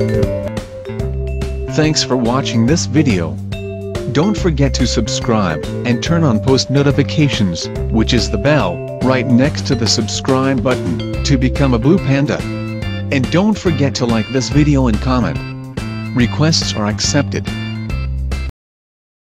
Thanks for watching this video. Don't forget to subscribe, and turn on post notifications, which is the bell, right next to the subscribe button, to become a Blue Panda. And don't forget to like this video and comment. Requests are accepted.